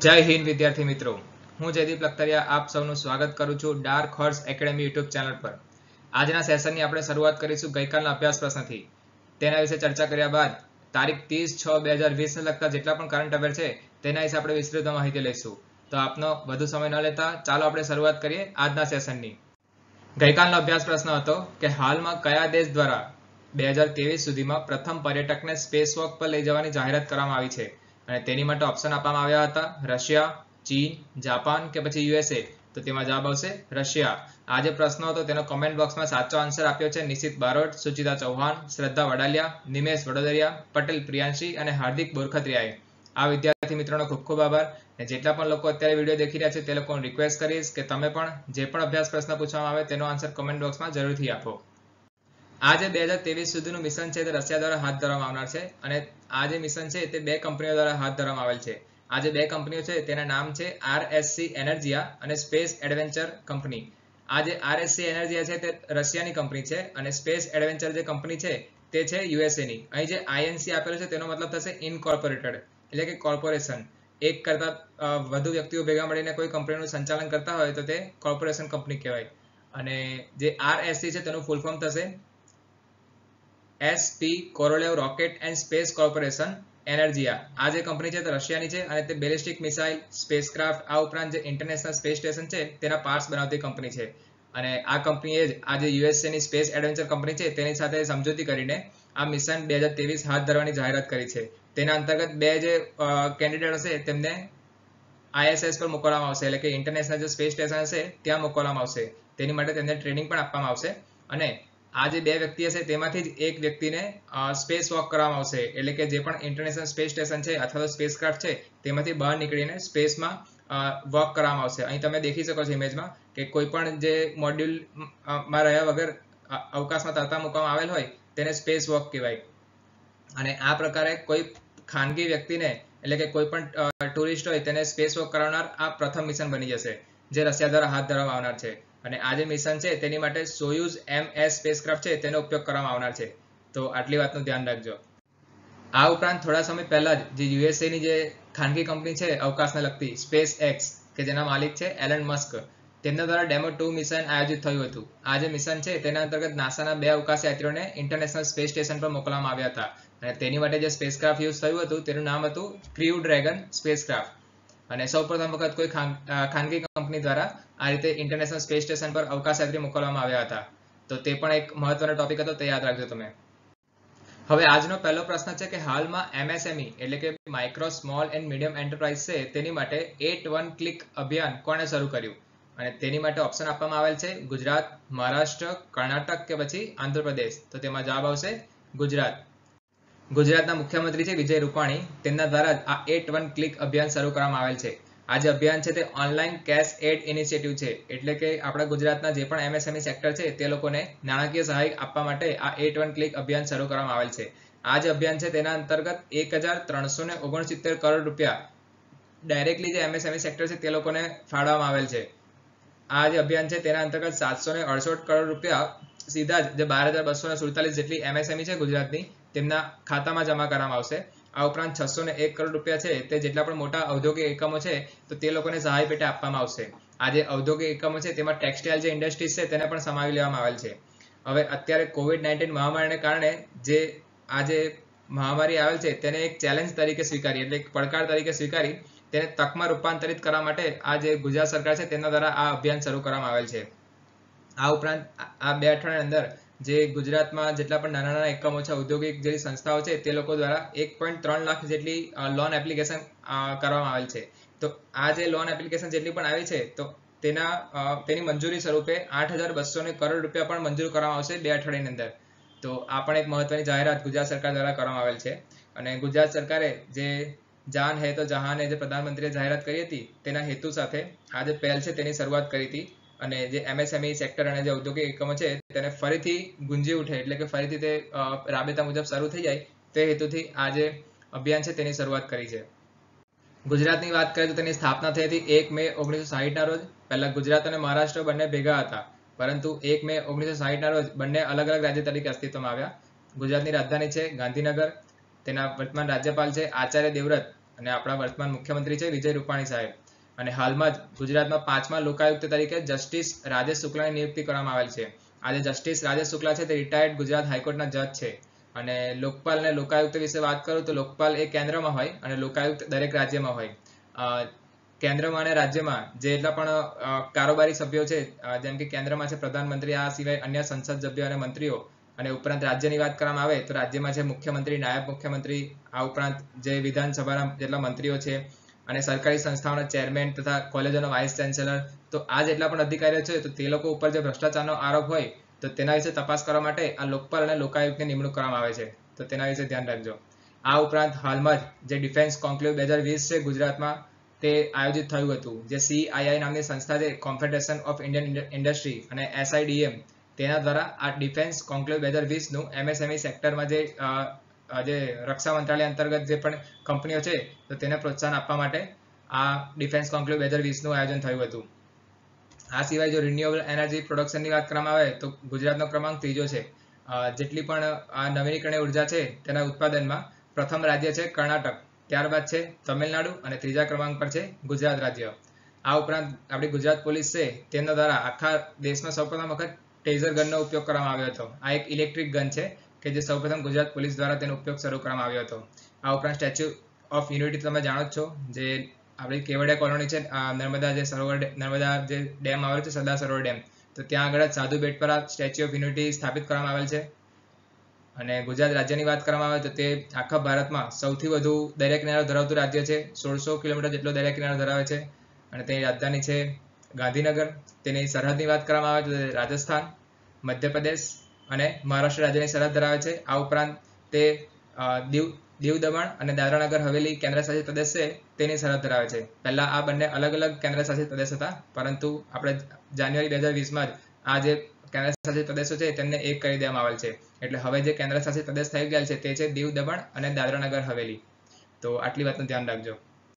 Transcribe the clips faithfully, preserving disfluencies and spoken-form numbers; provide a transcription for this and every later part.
जय हिंद विद्यार्थी मित्रों, हूँ जयदीप लखतरिया आप सौનું સ્વાગત કરું છું dark horse academy YouTube channel પર। આજના સેશનની આપણે શરૂઆત કરીશું ગઈકાલના અભ્યાસ પ્રશ્નથી। તેના વિશે ચર્ચા કર્યા બાદ તારીખ ત્રીસ છ બે હજાર વીસ ને લગતા જેટલા પણ કરંટ અફેર છે તેના વિશે આપણે વિસ્તૃત માહિતી લઈશું। તો આપનો વધુ સમય ન લેતા ચાલો આપણે શરૂઆત કરીએ આજના સેશનની। ગઈકાલનો અભ્યાસ પ્રશ્ન હતો કે હાલમાં કયા દેશ દ્વારા બે હજાર ત્રેવીસ સુધીમાં પ્રથમ પર્યટકને સ્પેસ વોક પર લઈ જવાની જાહેરાત કરવામાં આવી છે અને તેની માટે ઓપ્શન આપવામાં આવ્યા હતા રશિયા, ચીન, જાપાન કે પછી યુએસએ। તો તેમાં જવાબ આવશે રશિયા। આ જે પ્રશ્ન હતો તેનો કમેન્ટ બોક્સમાં સાચો આન્સર આપ્યો છે નિશિત બારોટ, સુચિતા ચૌહાણ, શ્રદ્ધા વડાલિયા, નિમેશ વડોદરિયા, પટેલ પ્રિયાંશી અને હાર્દિક બોરખત્રિયાએ। આ વિદ્યાર્થી મિત્રોનો ખૂબ ખૂબ આભાર। અને જેટલા પણ લોકો અત્યારે વિડીયો દેખી રહ્યા છે તે લોકોને રિક્વેસ્ટ કરીશ કે તમે પણ જે પણ અભ્યાસ પ્રશ્ન પૂછવામાં આવે તેનો આન્સર કમેન્ટ બોક્સમાં જરૂરથી આપો। આ જે બે હજાર ત્રેવીસ સુધીનું મિશન છે તે રશિયા દ્વારા હાથ ધરવામાં આવનાર છે અને આ જે મિશન છે તે બે કંપનીઓ દ્વારા હાથ ધરવામાં આવેલ છે। આ જે બે કંપનીઓ છે તેના નામ છે આરએસસી એનર્જિયા અને સ્પેસ એડવેન્ચર કંપની। આ જે આરએસસી એનર્જિયા છે તે રશિયાની કંપની છે અને સ્પેસ એડવેન્ચર જે કંપની છે તે છે યુએસએ ની। અહીં જે આઈએનસી આપેલું છે તેનો મતલબ થશે ઇનકોર્પોરેટેડ એટલે કે કોર્પોરેશન। એક કરતા વધુ વ્યક્તિઓ ભેગા મળીને કોઈ કંપનીનું સંચાલન કરતા હોય તો તે કોર્પોરેશન કંપની કહેવાય। અને જે આરએસસી છે તેનું ફૂલ ફોર્મ થશે SP Korolev rocket and space corporation Energia. આ જે કંપની છે તે રશિયાની છે અને તે બેલિસ્ટિક મિસાઇલ, સ્પેસક્રાફ્ટ આ ઉપરાંત જે ઇન્ટરનેશનલ સ્પેસ સ્ટેશન છે તેના પાર્ટ્સ બનાવતી કંપની છે। અને આ કંપનીએ જ આ જે યુએસએ ની સ્પેસ એડવેન્ચર કંપની છે તેની સાથે સમજૂતી કરીને આ મિશન બે હજાર ત્રેવીસ હાથ ધરવાની જાહેરાત કરી છે। તેના અંતર્ગત બે જે કેન્ડિડેટ હશે તેમને આઈએસએસ પર મોકલવામાં આવશે એટલે કે ઇન્ટરનેશનલ જે સ્પેસ સ્ટેશન હશે ત્યાં મોકલવામાં આવશે। તેની માટે તેમને ટ્રેનિંગ પણ આપવામાં આવશે અને આ જે બે વ્યક્તિ હશે તેમાંથી જ એક વ્યક્તિને સ્પેસ વોક કરવામાં આવશે એટલે કે જે પણ ઇન્ટરનેશનલ સ્પેસ સ્ટેશન છે અથવા તો સ્પેસ ક્રાફ્ટ છે તેમાંથી બહાર નીકળીને સ્પેસમાં વોક કરવામાં આવશે। અહીં તમે દેખી શકો છો ઇમેજમાં કે કોઈ પણ જે મોડ્યુલમાં રહ્યા વગર અવકાશમાં તરતા મૂકવામાં આવેલ હોય તેને સ્પેસ વોક કહેવાય। અને આ પ્રકારે કોઈ ખાનગી વ્યક્તિને એટલે કે કોઈ પણ ટુરિસ્ટ હોય તેને સ્પેસ વોક કરાવનાર આ પ્રથમ મિશન બની જશે જે રશિયા દ્વારા હાથ ધરવામાં આવનાર છે। અને આ જે મિશન છે તેની માટે સોયુઝ એમ એસ સ્પેસક્રાફ્ટ છે તેનો ઉપયોગ કરવામાં આવનાર છે। તો આટલી વાતનું ધ્યાન રાખજો। આ ઉપરાંત થોડા સમય પહેલા જ જે યુએસએ ની જે ખાનગી કંપની છે અવકાશને લગતી સ્પેસ એક્સ કે જેના માલિક છે એલન મસ્ક તેમના દ્વારા ડેમો ટુ મિશન આયોજિત થયું હતું। આ જે મિશન છે તેના અંતર્ગત નાસાના બે અવકાશ યાત્રીઓને ઇન્ટરનેશનલ સ્પેસ સ્ટેશન પર મોકલવામાં આવ્યા હતા અને તેની માટે જે સ્પેસક્રાફ્ટ યુઝ થયું હતું તેનું નામ હતું ક્રૂ ડ્રેગન સ્પેસક્રાફ્ટ। અને સૌપ્રથમ વખત કોઈ ખાનગી કંપની દ્વારા આ રીતે ઇન્ટરનેશનલ સ્પેસ સ્ટેશન પર અવકાશ યાત્રી મોકલવામાં આવ્યા હતા। તો તે પણ એક મહત્વનો ટોપિક હતો, તે યાદ રાખજો તમે। હવે આજનો પહેલો પ્રશ્ન છે કે હાલમાં એમએસએમઈ એટલે કે micro small and medium enterprise છે તેની માટે એટ વન ક્લિક અભિયાન કોણે શરૂ કર્યું? અને તેની માટે ઓપ્શન આપવામાં આવેલ છે ગુજરાત, મહારાષ્ટ્ર, કર્ણાટક કે પછી આંધ્રપ્રદેશ। તો તેમાં જવાબ આવશે ગુજરાત। ગુજરાતના મુખ્યમંત્રી છે વિજય રૂપાણી, તેમના દ્વારા આ એટ વન ક્લિક અભિયાન શરૂ કરવામાં આવેલ છે। આ જે અભિયાન છે તે ઓનલાઈન કેશ એડ ઇનિશિયેટિવ છે એટલે કે આપણા ગુજરાતના જે પણ એમએસએમઈ સેક્ટર છે તે લોકોને નાણાકીય સહાય આપવા માટે આ એટ વન ક્લિક અભિયાન શરૂ કરવામાં આવેલ છે। આ જે અભિયાન છે તેના અંતર્ગત એક હજાર ત્રણસો ને ઓગણસિત્તેર કરોડ રૂપિયા ડાયરેક્ટલી જે એમએસએમઈ સેક્ટર છે તે લોકોને ફાળવવામાં આવેલ છે। આ જે અભિયાન છે તેના અંતર્ગત સાતસો ને અડસઠ કરોડ રૂપિયા સીધા જ જે બાર હજાર બસો ને સુડતાલીસ જેટલી એમએસએમઈ છે ગુજરાતની તેમના ખાતામાં જમા કરવામાં આવશે। આ ઉપરાંત છસો ને એક કરોડ રૂપિયા છે તે જેટલા પણ મોટા ઔદ્યોગિક એકમો છે તો તે લોકોને સહાય પેટે આપવામાં આવશે। આ જે ઔદ્યોગિક એકમો છે તેમાં ટેક્સટાઇલ જે ઇન્ડસ્ટ્રીઝ છે તેને પણ સમાવી લેવામાં આવેલ છે। હવે અત્યારે કોવિડ નાઇન્ટીન મહામારીને કારણે જે આ જે મહામારી આવેલ છે તેને એક ચેલેન્જ તરીકે સ્વીકારી એટલે એક પડકાર તરીકે સ્વીકારી તેને તકમાં રૂપાંતરિત કરવા માટે આ જે ગુજરાત સરકાર છે તેના દ્વારા આ અભિયાન શરૂ કરવામાં આવેલ છે। આ ઉપરાંત આ બે અઠવાડિયાની અંદર જે ગુજરાતમાં જેટલા પણ નાના નાના એકમો છે ઔદ્યોગિક જે સંસ્થાઓ છે તે લોકો દ્વારા એક પોઈન્ટ ત્રણ લાખ જેટલી લોન એપ્લિકેશન કરવામાં આવેલ છે। તો આ જે લોન એપ્લિકેશન જેટલી પણ આવી છે તો તેના તેની મંજૂરી સ્વરૂપે આઠ હજાર બસો ને કરોડ રૂપિયા પણ મંજૂર કરવામાં આવશે બે અઠવાડિયાની અંદર। તો આ પણ એક મહત્વની જાહેરાત ગુજરાત સરકાર દ્વારા કરવામાં આવેલ છે। અને ગુજરાત સરકારે જે જાન હે તો જહાન જે પ્રધાનમંત્રીએ જાહેરાત કરી હતી તેના હેતુ સાથે આ જે પહેલ છે તેની શરૂઆત કરી હતી અને જે એમએસએમઈ સેક્ટર અને જે ઔદ્યોગિક એકમો છે તેને ફરીથી ગુંજી ઉઠે એટલે કે ફરીથી તે રાબેતા મુજબ શરૂ થઈ જાય તે હેતુથી આ જે અભિયાન છે તેની શરૂઆત કરી છે। ગુજરાતની વાત કરીએ તો તેની સ્થાપના થઈ હતી એક મે ઓગણીસો સાહીઠના રોજ। પહેલા ગુજરાત અને મહારાષ્ટ્ર બંને ભેગા હતા પરંતુ એક મે ઓગણીસો સાહીઠના રોજ બંને અલગ અલગ રાજ્ય તરીકે અસ્તિત્વમાં આવ્યા। ગુજરાતની રાજધાની છે ગાંધીનગર, તેના વર્તમાન રાજ્યપાલ છે આચાર્ય દેવવ્રત અને આપણા વર્તમાન મુખ્યમંત્રી છે વિજય રૂપાણી સાહેબ. અને હાલમાં જ ગુજરાતમાં પાંચમા લોકાયુક્ત તરીકે જસ્ટિસ રાજેશ શુક્લાની નિયુક્તિ કરવામાં આવેલ છે. આજે જસ્ટિસ રાજેશ શુક્લા છે તે રિટાયર્ડ ગુજરાત હાઈકોર્ટના જજ છે. અને લોકપાલ અને લોકાયુક્ત વિશે વાત કરું તો લોકપાલ એ કેન્દ્રમાં હોય અને લોકાયુક્ત દરેક રાજ્યમાં હોય. કેન્દ્રમાં અને રાજ્યમાં જેટલા પણ કારોબારી સભ્યો છે, જેમ કે કેન્દ્રમાં છે પ્રધાનમંત્રી, આ સિવાય અન્ય સંસદ સભ્યો અને મંત્રીઓ, અને ઉપરાંત રાજ્યની વાત કરવામાં આવે તો રાજ્યમાં છે મુખ્યમંત્રી, નાયબ મુખ્યમંત્રી, આ ઉપરાંત જે વિધાનસભાના જેટલા મંત્રીઓ છે અને સરકારી સંસ્થાઓના ચેરમેન તથા કોલેજોના વાઇસ ચાન્સેલર, તો આ જેટલા પણ અધિકારીઓ છે તો તે લોકો ઉપર જે ભ્રષ્ટાચારનો આરોપ હોય તો તેના વિશે તપાસ કરવા માટે આ લોકપાલ અને લોકાયુક્તની નિમણૂક કરવામાં આવે છે. તો તેના વિશે ધ્યાન રાખજો. આ ઉપરાંત હાલમાં જ જે ડિફેન્સ કોન્ક્લેવ બે હજાર વીસ છે ગુજરાતમાં, તે આયોજિત થયું હતું. જે સીઆઈઆઈ નામની સંસ્થા છે, કોન્ફેડરેશન ઓફ ઇન્ડિયન ઇન્ડસ્ટ્રી, અને એસઆઈડીએમ, તેના દ્વારા આ ડિફેન્સ કોન્ક્લેવ બે હજાર વીસનું એમએસએમઈ સેક્ટરમાં જે જે રક્ષા મંત્રાલય અંતર્ગત જે પણ કંપનીઓ છે તો તેને પ્રોત્સાહન આપવા માટે આ ડિફેન્સ કોન્ક્લેવ બે હજાર વીસનું આયોજન થયું હતું. આ સિવાય જો રિન્યુએબલ એનર્જી પ્રોડક્શનની વાત કરવામાં આવે તો ગુજરાતનો ક્રમાંક ત્રીજો છે. જેટલી પણ આ નવીનીકરણીય ઉર્જા છે તેના ઉત્પાદનમાં પ્રથમ રાજ્ય છે કર્ણાટક, ત્યારબાદ છે તમિલનાડુ અને ત્રીજા ક્રમાંક પર છે ગુજરાત રાજ્ય. આ ઉપરાંત આપણી ગુજરાત પોલીસ છે તેના દ્વારા આખા દેશમાં સૌપ્રથમ વખત ટેઝર ગનનો ઉપયોગ કરવામાં આવ્યો હતો. આ એક ઇલેક્ટ્રિક ગન છે કે જે સૌપ્રથમ ગુજરાત પોલીસ દ્વારા તેનો ઉપયોગ શરૂ કરવામાં આવ્યો હતો. આ ઉપરાંત સ્ટેચ્યુ ઓફ યુનિટી તમે જાણો જ છો, જે આપણી કેવડિયા કોલોની છે, નર્મદા જે સરોવર નર્મદા જે ડેમ આવેલો છે, સરદાર સરોવર ડેમ, તો ત્યાં આગળ જ સાધુ બેટ પર આ સ્ટેચ્યુ ઓફ યુનિટી સ્થાપિત કરવામાં આવેલ છે. અને ગુજરાત રાજ્યની વાત કરવામાં આવે તો તે આખા ભારતમાં સૌથી વધુ દરિયા કિનારો ધરાવતું રાજ્ય છે. સોળસો કિલોમીટર જેટલો દરિયા કિનારો ધરાવે છે અને તેની રાજધાની છે ગાંધીનગર. તેની સરહદની વાત કરવામાં આવે તો રાજસ્થાન, મધ્યપ્રદેશ અને મહારાષ્ટ્ર રાજ્યની સરહદ ધરાવે છે. આ ઉપરાંત તે દીવ દીવ દમણ અને દાદરા નગર હવેલી કેન્દ્રશાસિત પ્રદેશ છે તેની સરહદ ધરાવે છે. પહેલા આ બંને અલગ અલગ કેન્દ્રશાસિત પ્રદેશ હતા, પરંતુ આપણે જાન્યુઆરી બે હજાર વીસમાં જ આ જે કેન્દ્રશાસિત પ્રદેશો છે તેમને એક કરી દેવામાં આવેલ છે. એટલે હવે જે કેન્દ્રશાસિત પ્રદેશ થઈ ગયેલ છે તે છે દીવ દમણ અને દાદરા નગર હવેલી. તો આટલી વાતનું ધ્યાન રાખજો.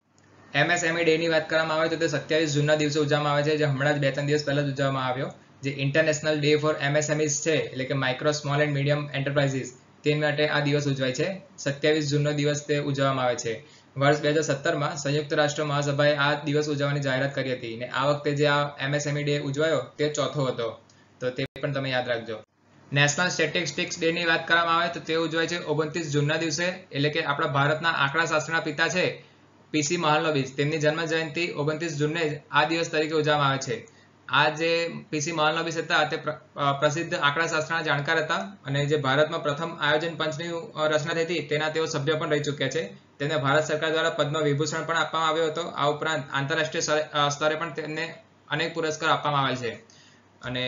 એમએસએમઈ ડે ની વાત કરવામાં આવે તો તે સત્યાવીસ જૂનના દિવસે ઉજવવામાં આવે છે, જે હમણાં જ બે ત્રણ દિવસ પહેલા જ ઉજવવામાં આવ્યો. જે ઇન્ટરનેશનલ ડે ફોર એમએસએમઈઝ છે, એટલે કે micro small and medium enterprises, તે માટે આ દિવસ ઉજવાય છે. સત્યાવીસ જૂનનો દિવસ તે ઉજવવામાં આવે છે. વર્ષ બે હજાર સત્તરમાં સંયુક્ત રાષ્ટ્ર મહાસભાએ આ દિવસ ઉજવવાની જાહેરાત કરી હતી અને આ વખતે જે આ એમએસએમઈ ડે ઉજવાયો તે ચોથો હતો. તો તે પણ તમે યાદ રાખજો. નેશનલ સ્ટેટિસ્ટિક્સ ડે ની વાત કરવામાં આવે તો તે ઉજવાય છે ઓગણત્રીસ જૂનના દિવસે, એટલે કે આપણા ભારતના આંકડા શાસ્ત્રના પિતા છે પીસી મહાલનોબિસ, તેમની જન્મ જયંતિ ઓગણત્રીસ જૂનને જ આ દિવસ તરીકે ઉજવવામાં આવે છે. આ જે પીસી મહાલનોબિસ હતા તે પ્રસિદ્ધ આંકડા શાસ્ત્રના જાણકાર હતા અને જે ભારતમાં પ્રથમ આયોજન પંચની રચના થઈ હતી તેના તેઓ સભ્ય પણ રહી ચૂક્યા છે. તેમને ભારત સરકાર દ્વારા પદ્મ વિભૂષણ પણ આપવામાં આવ્યો હતો. આ ઉપરાંત આંતરરાષ્ટ્રીય સ્તરે પણ તેમને અનેક પુરસ્કાર આપવામાં આવેલ છે. અને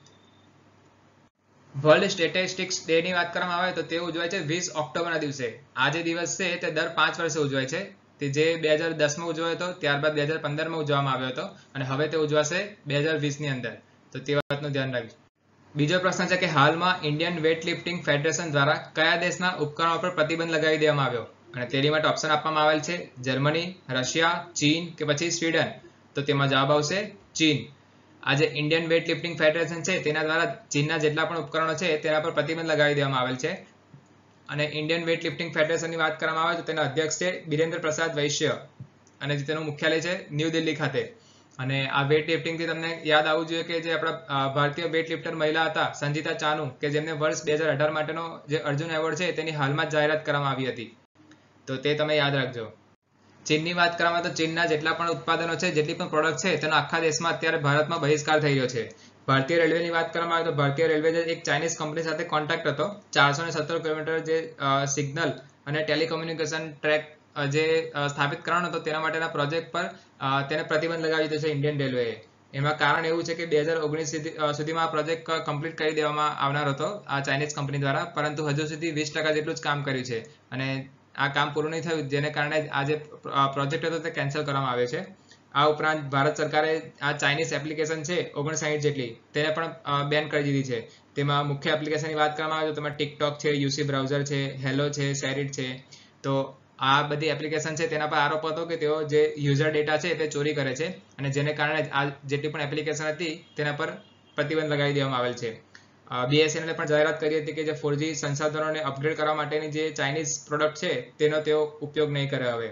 વર્લ્ડ સ્ટેટિસ્ટિક્સ ડે ની વાત કરવામાં આવે તો તે ઉજવાય છે વીસ ઓક્ટોબરના દિવસે. આ જે દિવસ છે તે દર પાંચ વર્ષે ઉજવાય છે. તે જે બે હજાર દસમાં ઉજવાયો હતો, ત્યારબાદ બે હજાર પંદરમાં ઉજવવામાં આવ્યો હતો અને હવે તે ઉજવાશે બે હજાર વીસની અંદર. તો તે વાતનું ધ્યાન રાખજો. બીજો પ્રશ્ન છે કે હાલમાં ઇન્ડિયન વેઇટ લિફ્ટિંગ ફેડરેશન દ્વારા કયા દેશના ઉપકરણો પર પ્રતિબંધ લગાવી દેવામાં આવ્યો? અને તેની માટે ઓપ્શન આપવામાં આવેલ છે જર્મની, રશિયા, ચીન કે પછી સ્વીડન. તો તેમાં જવાબ આવશે ચીન. આ જે ઇન્ડિયન વેઇટ લિફ્ટિંગ ફેડરેશન છે તેના દ્વારા ચીનના જેટલા પણ ઉપકરણો છે તેના પર પ્રતિબંધ લગાવી દેવામાં આવેલ છે. અને ઇન્ડિયન વેઇટ લિફ્ટિંગ ફેડરેશનની વાત કરવામાં આવે તો તેના અધ્યક્ષ છે બિરેન્દ્ર પ્રસાદ વૈશ્ય અને તેનું મુખ્યાલય છે ન્યૂ દિલ્હી ખાતે. અને આ વેઇટ લિફ્ટિંગથી તમને યાદ આવવું જોઈએ કે જે આપણા ભારતીય વેઇટ લિફ્ટર મહિલા હતા સંજીતા ચાનુ, કે જેમને વર્ષ બે હજાર અઢાર માટેનો જે અર્જુન એવોર્ડ છે તેની હાલમાં જ જાહેરાત કરવામાં આવી હતી. તો તે તમે યાદ રાખજો. ચીનની વાત કરવામાં તો ચીનના જેટલા પણ ઉત્પાદનો છે, જેટલી પણ પ્રોડક્ટ છે, તેનો આખા દેશમાં અત્યારે ભારતમાં બહિષ્કાર થઈ રહ્યો છે. ભારતીય રેલવેની વાત કરવામાં આવે તો ભારતીય રેલવે એક ચાઇનીઝ કંપની સાથે કોન્ટ્રાક્ટ હતો. ચારસો ને સત્તર કિલોમીટર જે સિગ્નલ અને ટેલિકોમ્યુનિકેશન ટ્રેક જે સ્થાપિત કરવાનો હતો તેના માટેના પ્રોજેક્ટ પર તેને પ્રતિબંધ લગાવી દીધો છે ઇન્ડિયન રેલવેએ. એમાં કારણ એવું છે કે બે હજાર ઓગણીસ સુધીમાં આ પ્રોજેક્ટ કમ્પ્લીટ કરી દેવામાં આવનાર હતો આ ચાઇનીઝ કંપની દ્વારા, પરંતુ હજુ સુધી વીસ ટકા જેટલું જ કામ કર્યું છે અને આ કામ પૂરું નહીં થયું, જેને કારણે આ જે પ્રોજેક્ટ હતો તે કેન્સલ કરવામાં આવ્યો છે. આ ઉપરાંત ભારત સરકારે આ ચાઇનીઝ એપ્લિકેશન છે ઓગણસાઠ જેટલી તેને પણ બેન કરી દીધી છે. તેમાં મુખ્ય એપ્લિકેશનની વાત કરવામાં આવે તો તેમાં ટિકટોક છે, યુસી બ્રાઉઝર છે, હેલો છે, શેરિટ છે. તો આ બધી એપ્લિકેશન છે તેના પર આરોપ હતો કે તેઓ જે યુઝર ડેટા છે તે ચોરી કરે છે અને જેને કારણે આ જેટલી પણ એપ્લિકેશન હતી તેના પર પ્રતિબંધ લગાવી દેવામાં આવેલ છે. બીએસએનએલે પણ જાહેરાત કરી હતી કે જે ફોરજી સંસાધનોને અપગ્રેડ કરવા માટેની જે ચાઇનીઝ પ્રોડક્ટ છે તેનો તેઓ ઉપયોગ નહીં કરે હવે.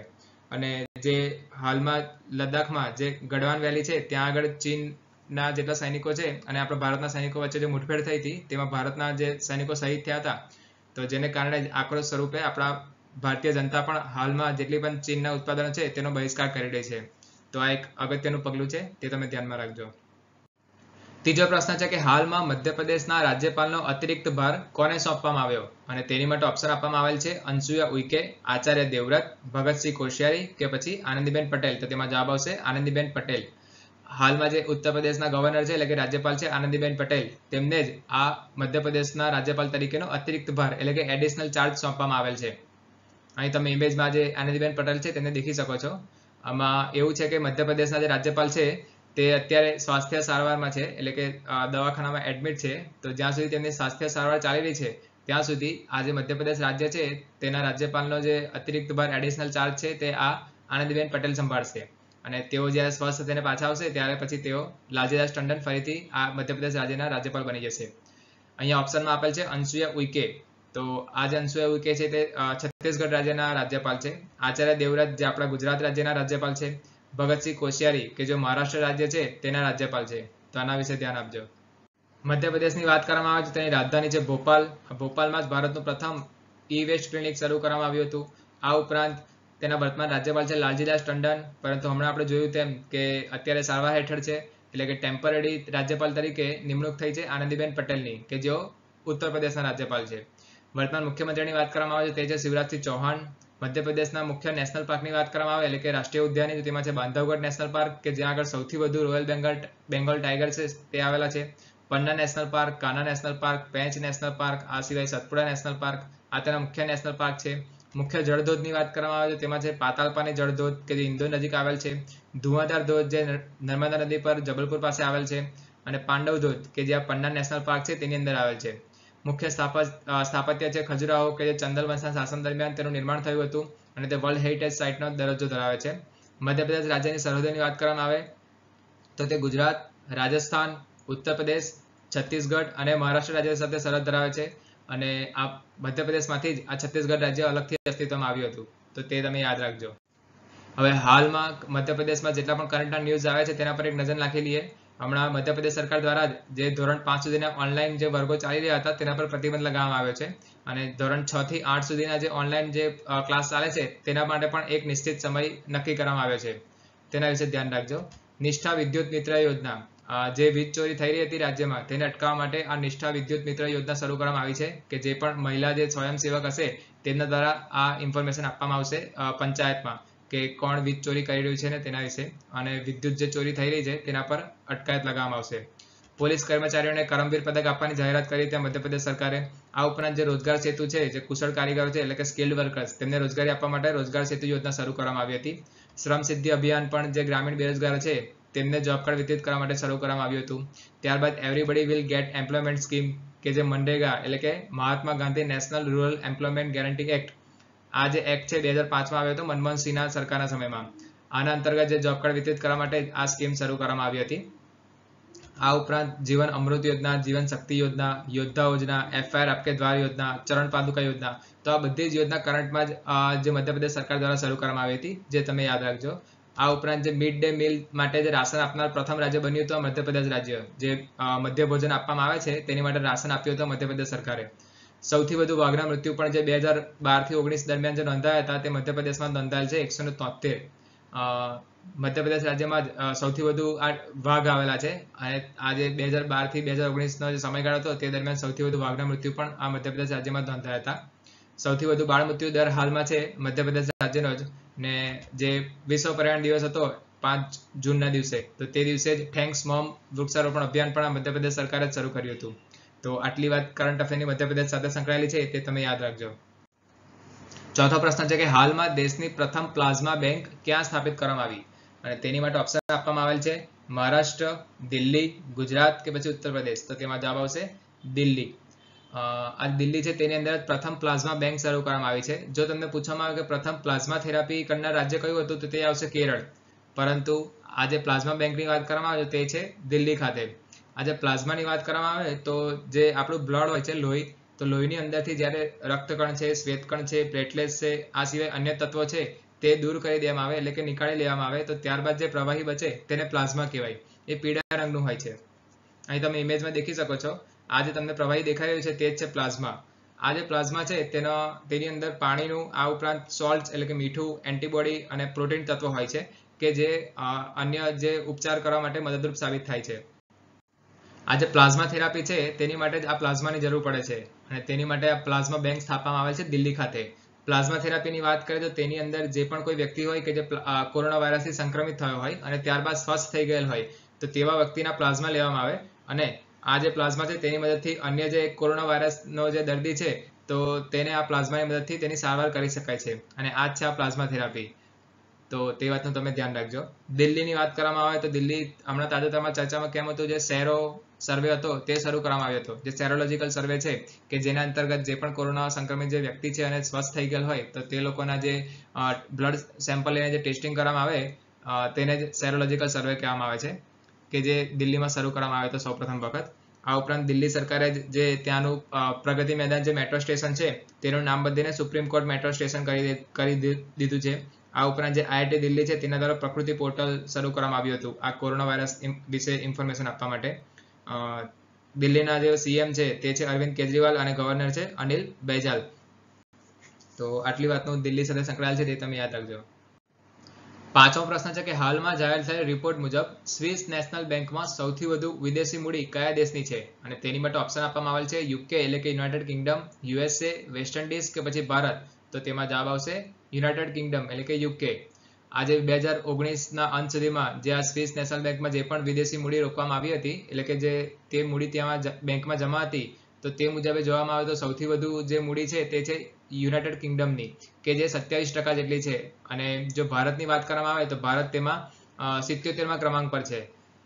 અને જે હાલમાં લદ્દાખમાં જે ગઢવાન વેલી છે ત્યાં આગળ ચીનના જેટલા સૈનિકો છે અને આપણા ભારતના સૈનિકો વચ્ચે જે મુઠભેડ થઈ હતી તેમાં ભારતના જે સૈનિકો શહીદ થયા હતા, તો જેને કારણે આક્રોશ સ્વરૂપે આપણા ભારતીય જનતા પણ હાલમાં જેટલી પણ ચીનના ઉત્પાદનો છે તેનો બહિષ્કાર કરી રહી છે. તો આ એક અગત્યનું પગલું છે, તે તમે ધ્યાનમાં રાખજો. ત્રીજો પ્રશ્ન છે કે હાલમાં મધ્યપ્રદેશના રાજ્યપાલનો અતિરિક્ત ભાર કોને સોંપવામાં આવ્યો? અને તેની માટે ઓપ્શન આપવામાં આવેલ છે અનસુયા ઉઇકે, આચાર્ય દેવવ્રત, ભગતસિંહ કોશિયારી કે પછી આનંદીબેન પટેલ. તો તેમાં જવાબ આવશે આનંદીબેન પટેલ. હાલમાં જે ઉત્તર પ્રદેશના ગવર્નર છે એટલે કે રાજ્યપાલ છે આનંદીબેન પટેલ, તેમને જ આ મધ્યપ્રદેશના રાજ્યપાલ તરીકેનો અતિરિક્ત ભાર એટલે કે એડિશનલ ચાર્જ સોંપવામાં આવેલ છે. અહીં તમે ઇમેજમાં જે આનંદીબેન પટેલ છે તેને દેખી શકો છો. આમાં એવું છે કે મધ્યપ્રદેશના જે રાજ્યપાલ છે તે અત્યારે સ્વાસ્થ્ય સારવારમાં છે, એટલે કે દવાખાનામાં એડમિટ છે. તો જ્યાં સુધી તેમની સ્વાસ્થ્ય સારવાર ચાલી રહી છે ત્યાં સુધી આ જે મધ્યપ્રદેશ રાજ્ય છે તેના રાજ્યપાલનો જે અતિરિક્ત ભાર એડિશનલ ચાર્જ છે તે આ આનંદીબેન પટેલ સંભાળશે. અને તેઓ જ્યારે સ્વસ્થ થઈને પાછા આવશે ત્યારે પછી તેઓ લાલજીદાસ ટંડન ફરીથી આ મધ્યપ્રદેશ રાજ્યના રાજ્યપાલ બની જશે. અહીંયા ઓપ્શનમાં આપેલ છે અનસુયા ઉઇકે. તો આ જે અનસુયા ઉઇકે છે તે છત્તીસગઢ રાજ્યના રાજ્યપાલ છે. આચાર્ય દેવવ્રત જે આપણા ગુજરાત રાજ્યના રાજ્યપાલ છે. ભગતસિંહ કોશિયારી કે જે મહારાષ્ટ્ર રાજ્ય છે તેના રાજ્યપાલ છે. તો આના વિશે ધ્યાન આપજો. મધ્યપ્રદેશની વાત કરવામાં આવે તો તેની રાજધાની છે ભોપાલ. ભોપાલમાં જ ભારતનું પ્રથમ ઈ વેસ્ટ ક્લિનિક શરૂ કરવામાં આવ્યું હતું. આ ઉપરાંત તેના વર્તમાન રાજ્યપાલ છે લાલજીદાસ ટંડન, પરંતુ હમણાં આપણે જોયું તેમ કે અત્યારે સારવાર હેઠળ છે, એટલે કે ટેમ્પરરી રાજ્યપાલ તરીકે નિમણૂક થઈ છે આનંદીબેન પટેલની, કે જેઓ ઉત્તર પ્રદેશના રાજ્યપાલ છે. વર્તમાન મુખ્યમંત્રીની વાત કરવામાં આવે તો તે છે શિવરાજસિંહ ચૌહાણ. મધ્યપ્રદેશના મુખ્ય નેશનલ પાર્કની વાત કરવામાં આવે એટલે કે રાષ્ટ્રીય ઉદ્યાનની, તેમાં છે બાંધવગઢ નેશનલ પાર્ક કે જ્યાં આગળ સૌથી વધુ રોયલ બેંગલ બેંગોલ ટાઈગર છે તે આવેલા છે. Panna national park, Kanha national park, Pench national park, આ સિવાય સતપુડા નેશનલ પાર્ક, આ તેના મુખ્ય નેશનલ પાર્ક છે. મુખ્ય જળધોધની વાત કરવામાં આવે તો તેમાં છે પાતાલપાની જળધોધ કે જે ઇન્દોર નજીક આવેલ છે. ધુઆધાર ધોધ જે નર્મદા નદી પર જબલપુર પાસે આવેલ છે. અને પાંડવ ધોધ કે જે આ પન્ના નેશનલ પાર્ક છે તેની અંદર આવેલ છે. મુખ્ય સ્થાપત્ય છે ખજુરાહો કે જે ચંદલ વંશના શાસન દરમિયાન તેનું નિર્માણ થયું હતું અને તે વર્લ્ડ હેરિટેજ સાઇટનો દરજ્જો ધરાવે છે. મધ્યપ્રદેશ રાજ્યની સરહદોની વાત કરવામાં આવે તો તે ગુજરાત, રાજસ્થાન, ઉત્તર પ્રદેશ, છત્તીસગઢ અને મહારાષ્ટ્ર રાજ્ય સાથે સરહદ ધરાવે છે. અને આ મધ્યપ્રદેશમાંથી જ આ છત્તીસગઢ રાજ્ય અલગથી અસ્તિત્વમાં આવ્યું હતું. તો તે તમે યાદ રાખજો. હવે હાલમાં મધ્યપ્રદેશમાં જેટલા પણ કરંટના ન્યૂઝ આવે છે તેના પર એક નજર નાખી લઈએ. હમણાં મધ્યપ્રદેશ સરકાર દ્વારા જે ધોરણ પાંચ સુધીના ઓનલાઈન જે વર્ગો ચાલી રહ્યા હતા તેના પર પ્રતિબંધ લગાવવામાં આવ્યો છે. અને ધોરણ છ થી આઠ સુધીના જે ઓનલાઈન જે ક્લાસ ચાલે છે તેના માટે પણ એક નિશ્ચિત સમય નક્કી કરવામાં આવ્યો છે. તેના વિશે ધ્યાન રાખજો. નિષ્ઠા વિદ્યુત મિત્ર યોજના, જે વીજ ચોરી થઈ રહી હતી રાજ્યમાં તેને અટકાવવા માટે આ નિષ્ઠા વિદ્યુત મિત્ર યોજના શરૂ કરવામાં આવી છે, કે જે પણ મહિલા જે સ્વયંસેવક હશે તેમના દ્વારા આ ઇન્ફોર્મેશન આપવામાં આવશે પંચાયતમાં કે કોણ વીજ ચોરી કરી રહ્યું છે ને તેના વિશે, અને વિદ્યુત જે ચોરી થઈ રહી છે તેના પર અટકાયત લગાવવામાં આવશે. પોલીસ કર્મચારીઓને કરમવીર પદક આપવાની જાહેરાત કરી હતી મધ્યપ્રદેશ સરકારે. આ ઉપરાંત જે રોજગાર સેતુ છે, જે કુશળ કારીગરો છે એટલે કે સ્કિલ્ડ વર્કર્સ, તેમને રોજગારી આપવા માટે રોજગાર સેતુ યોજના શરૂ કરવામાં આવી હતી. શ્રમ સિદ્ધિ અભિયાન પણ જે ગ્રામીણ બેરોજગાર છે તેમને જોબ કાર્ડ વિતરિત કરવા માટે શરૂ કરવામાં આવ્યું હતું. ત્યારબાદ everybody will get employment scheme કે જે મનરેગા એટલે કે Mahatma Gandhi national rural employment guarantee act, આ જે એક્ટ છે બે હજાર પાંચમાં આવ્યો હતો મનમોહન સિંહના સરકારના સમયમાં. આના અંતર્ગત જે જોબ કાર્ડ વિતરિત કરવા માટે આ સ્કીમ શરૂ કરવામાં આવી હતી. આ ઉપરાંત જીવન અમૃત યોજના, જીવન શક્તિ યોજના, યોદ્ધા યોજના, એફઆઈઆર આપકે દ્વાર યોજના, ચરણ પાદુકા યોજના, તો આ બધી જ યોજના કરંટમાં જ જે મધ્યપ્રદેશ સરકાર દ્વારા શરૂ કરવામાં આવી હતી, જે તમે યાદ રાખજો. આ ઉપરાંત જે મિડ ડે મીલ માટે જે રાશન આપનાર પ્રથમ રાજ્ય બન્યું હતું મધ્યપ્રદેશ રાજ્ય, જે મધ્ય ભોજન આપવામાં આવે છે તેની માટે રાશન આપ્યું હતું મધ્યપ્રદેશ સરકારે. સૌથી વધુ વાઘના મૃત્યુ પણ જે બે હજાર બાર થી ઓગણીસ દરમિયાન જે નોંધાયા હતા તે મધ્યપ્રદેશમાં નોંધાયેલ છે એકસો ને તોતેર. મધ્યપ્રદેશ રાજ્યમાં સૌથી વધુ આ વાઘ આવેલા છે. અને આજે બે હજાર બાર થી બે હજાર ઓગણીસ નો જે સમયગાળો હતો તે દરમિયાન સૌથી વધુ વાઘના મૃત્યુ પણ આ મધ્યપ્રદેશ રાજ્યમાં નોંધાયા હતા. સૌથી વધુ બાળ મૃત્યુ દર હાલમાં છે મધ્યપ્રદેશ રાજ્યનો જ. ને જે વિશ્વ પર્યાવરણ દિવસ હતો પાંચ જૂનના દિવસે, તો તે દિવસે જ થેન્ક્સ મોમ વૃક્ષારોપણ અભિયાન પણ આ મધ્યપ્રદેશ સરકારે જ શરૂ કર્યું હતું. તો આટલી વાત કરંટ અફેરની મધ્યપ્રદેશ સાથે સંકળાયેલી છે તે તમે યાદ રાખજો. ચોથો પ્રશ્ન છે કે હાલમાં દેશની પ્રથમ પ્લાઝમા બેંક ક્યાં સ્થાપિત કરવામાં આવી? અને તેની માટે ઓપ્શન આપવામાં આવેલ છે મહારાષ્ટ્ર, દિલ્હી, ગુજરાત કે પછી ઉત્તર પ્રદેશ. તો તેમાં જવાબ આવશે દિલ્હી. આ દિલ્હી છે તેની અંદર પ્રથમ પ્લાઝમા બેંક શરૂ કરવામાં આવી છે. જો તમને પૂછવામાં આવે કે પ્રથમ પ્લાઝમા થેરાપી કરનાર રાજ્ય કયું હતું તો તે આવશે કેરળ. પરંતુ આ જે પ્લાઝમા બેંકની વાત કરવામાં આવે તે છે દિલ્હી ખાતે. આજે પ્લાઝમાની વાત કરવામાં આવે તો જે આપણું બ્લડ હોય છે, લોહી, તો લોહીની અંદરથી જ્યારે રક્તકણ છે, શ્વેતકણ છે, પ્લેટલેટ્સ છે, આ સિવાય અન્ય તત્વો છે તે દૂર કરી દેવામાં આવે એટલે કે નીકાળી લેવામાં આવે તો ત્યારબાદ જે પ્રવાહી બચે તેને પ્લાઝમા કહેવાય. એ પીળા રંગનું હોય છે. અહીં તમે ઇમેજમાં દેખી શકો છો. આ જે તમને પ્રવાહી દેખાઈ રહ્યું છે તે જ છે પ્લાઝમા. આ જે પ્લાઝમા છે તેનો તેની અંદર પાણીનું આ ઉપરાંત સોલ્ટ એટલે કે મીઠું, એન્ટીબોડી અને પ્રોટીન તત્વો હોય છે કે જે અન્ય જે ઉપચાર કરવા માટે મદદરૂપ સાબિત થાય છે. આ જે પ્લાઝમા થેરાપી છે તેની માટે જ આ પ્લાઝમાની જરૂર પડે છે અને તેની માટે આ પ્લાઝમા બેંક સ્થાપવામાં આવે છે દિલ્હી ખાતે. પ્લાઝમા થેરાપીની વાત કરીએ તો તેની અંદર જે પણ કોઈ વ્યક્તિ હોય કે જે કોરોના વાયરસથી સંક્રમિત થયો હોય અને ત્યારબાદ સ્વસ્થ થઈ ગયેલ હોય તો તેવા વ્યક્તિના પ્લાઝમા લેવામાં આવે અને આ જે પ્લાઝમા છે તેની મદદથી અન્ય જે કોરોના વાયરસનો જે દર્દી છે તો તેને આ પ્લાઝમાની મદદથી તેની સારવાર કરી શકાય છે અને આ જ છે આ પ્લાઝમા થેરાપી. તો તે વાતનું તમે ધ્યાન રાખજો. દિલ્હીની વાત કરવામાં આવે તો દિલ્હી હમણાં તાજેતરમાં ચર્ચામાં કેમ હતું, જે સેરો સર્વે હતો તે શરૂ કરવામાં આવ્યો હતો, જે સેરોલોજીકલ સર્વે છે કે જેના અંતર્ગત જે પણ કોરોના સંક્રમિત જે વ્યક્તિ છે અને સ્વસ્થ થઈ ગયેલ હોય તો તે લોકોના જે બ્લડ સેમ્પલ લઈને જે ટેસ્ટિંગ કરવામાં આવે તેને જ સેરોલોજીકલ સર્વે કહેવામાં આવે છે કે જે દિલ્હીમાં શરૂ કરવામાં આવ્યો હતો સૌપ્રથમ વખત. આ ઉપરાંત દિલ્હી સરકારે જે ત્યાંનું પ્રગતિ મેદાન જે મેટ્રો સ્ટેશન છે તેનું નામ બદલીને સુપ્રીમ કોર્ટ મેટ્રો સ્ટેશન કરી કરી દીધું છે. આ ઉપરાંત જે આઈઆઈટી દિલ્હી છે તેના દ્વારા પ્રકૃતિ પોર્ટલ શરૂ કરવામાં આવ્યું હતું આ કોરોના વાયરસ વિશે ઇન્ફોર્મેશન આપવા માટે. દિલ્હીના જે સીએમ છે તે છે અરવિંદ કેજરીવાલ અને ગવર્નર છે અનિલ બૈજાલ. તો આટલી વાતનું દિલ્હી સાથે સંકળાયેલ છે તે તમે યાદ રાખજો. પાંચમો પ્રશ્ન છે કે હાલમાં જાહેર થયેલ રિપોર્ટ મુજબ સ્વિસ નેશનલ બેંકમાં સૌથી વધુ વિદેશી મૂડી કયા દેશની છે અને તેની માટે ઓપ્શન આપવામાં આવેલ છે યુકે એટલે કે United Kingdom, USA, West Indies કે પછી ભારત. તો તેમાં જવાબ આવશે યુનાઇટેડ કિંગડમ એટલે કે યુકે. આજે બે હજાર ઓગણીસના અંત સુધીમાં જે આ સ્વિસ નેશનલ બેંકમાં જે પણ વિદેશી મૂડી રોકવામાં આવી હતી એટલે કે જે તે મૂડી ત્યાં બેંકમાં જમા હતી તો તે મુજબે જોવામાં આવે તો સૌથી વધુ જે મૂડી છે તે છે યુનાઇટેડ કિંગડમની કે જે સત્યાવીસ ટકા જેટલી છે. અને જો ભારતની વાત કરવામાં આવે તો ભારત તેમાં સિત્યોતેરમાં ક્રમાંક પર છે.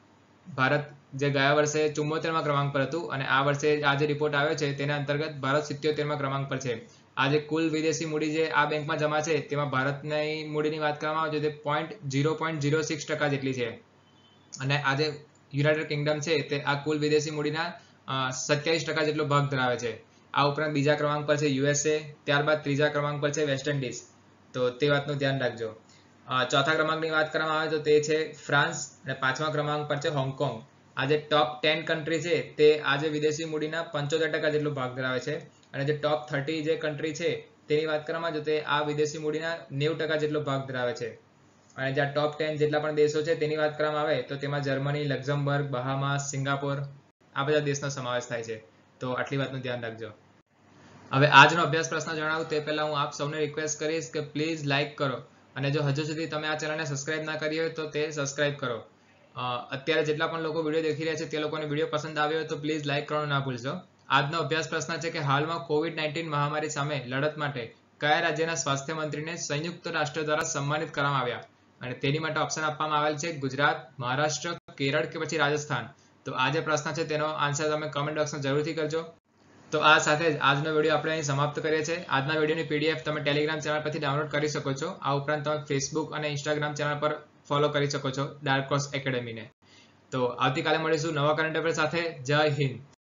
ભારત જે ગયા વર્ષે ચુમ્મોતેરમાં ક્રમાંક પર હતું અને આ વર્ષે આ જે રિપોર્ટ આવ્યો છે તેના અંતર્ગત ભારત સિત્યોતેરમાં ક્રમાંક પર છે. આજે કુલ વિદેશી મૂડી જે આ બેંકમાં જમા છે તેમાં ભારતની મૂડીની વાત કરવામાં આવે તો તે point zero point zero six ટકા જેટલી છે અને આજે યુનાઇટેડ કિંગડમ છે તે આ કુલ વિદેશી મૂડીના સત્યાવીસ ટકા જેટલો ભાગ ધરાવે છે. આ ઉપરાંત બીજા ક્રમાંક પર છે યુએસએ, ત્યારબાદ ત્રીજા ક્રમાંક પર છે વેસ્ટ ઇન્ડિઝ. તો તે વાતનું ધ્યાન રાખજો. ચોથા ક્રમાંકની વાત કરવામાં આવે તો તે છે ફ્રાન્સ અને પાંચમા ક્રમાંક પર છે હોંગકોંગ. આ જે ટોપ ટેન કન્ટ્રી છે તે આજે વિદેશી મૂડીના પંચોતેર ટકા જેટલો ભાગ ધરાવે છે અને જે ટોપ થર્ટી જે કન્ટ્રી છે તેની વાત કરવામાં આવે તો તે આ વિદેશી મૂડીના નેવું ટકા જેટલો ભાગ ધરાવે છે. અને જે ટોપ ટેન જેટલા પણ દેશો છે તેની વાત કરવામાં આવે તો તેમાં જર્મની, લક્ઝમબર્ગ, બહામાસ, સિંગાપોર આ બધા દેશનો સમાવેશ થાય છે. તો આટલી વાતનું ધ્યાન રાખજો. હવે આજનો અભ્યાસ પ્રશ્ન જણાવું તે પહેલા હું આપ સૌને રિક્વેસ્ટ કરીશ કે પ્લીઝ લાઇક કરો અને જો હજુ સુધી તમે આ ચેનલને સબસ્ક્રાઇબ ના કરી હોય તો તે સબસ્ક્રાઇબ કરો. અત્યારે જેટલા પણ લોકો વિડીયો દેખી રહ્યા છે તે લોકોને વિડીયો પસંદ આવ્યો હોય તો પ્લીઝ લાઇક કરવાનું ના ભૂલશો. આજનો અભ્યાસ પ્રશ્ન છે કે હાલમાં કોવિડ નાઇન્ટીન મહામારી સામે લડત માટે કયા રાજ્યના સ્વાસ્થ્ય મંત્રીને સંયુક્ત રાષ્ટ્ર દ્વારા સન્માનિત કરવામાં આવ્યા અને તેની માટે ઓપ્શન આપવામાં આવેલ છે ગુજરાત, મહારાષ્ટ્ર, કેરળ કે પછી રાજસ્થાન. તો આ જે પ્રશ્ન છે તેનો આન્સર તમે કમેન્ટ બોક્સમાં જરૂરથી કરજો. તો આ સાથે જ આજનો વિડીયો આપણે અહીં સમાપ્ત કરીએ છીએ. આજના વિડીયોની પીડીએફ તમે ટેલિગ્રામ ચેનલ પરથી ડાઉનલોડ કરી શકો છો. આ ઉપરાંત તમે ફેસબુક અને ઇન્સ્ટાગ્રામ ચેનલ પર ફોલો કરી શકો છો ડાર્ક હોર્સ એકેડેમીને. તો આવતીકાલે મળીશું નવા કરંટ અફેર સાથે. જય હિન્દ.